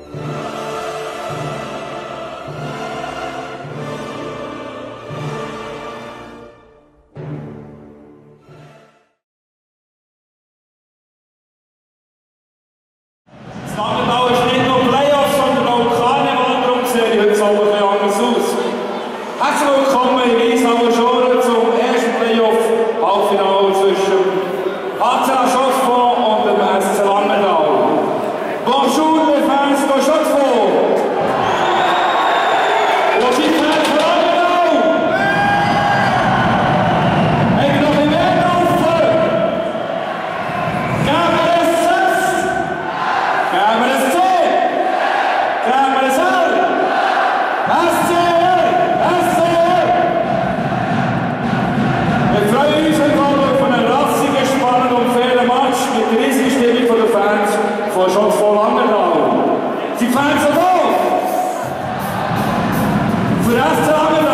Langenthal ist nicht nur Playoffs, sondern auch Karneval, darum sehe ich heute Abend ein bisschen anders aus. Herzlich willkommen in Wiesbaden Schoren zum ersten Playoff-Halbfinale zwischen HCA Chaux-de-Fonds und dem SC Langenthal. Bonjour les fans de Chaux-de-Fonds! Wo sind die Fans von Langenthal? Haben wir noch mehr offen? Geben wir es 6? Geben wir es 10? Geben wir es 11? SCR! SCR! Wir freuen uns heute auf einen rassigen, spannenden und fairen Match mit riesiger Stimmung der Fans von Chaux-de-Fonds Langenthal. Sind Fans da? Für SC Langenthal!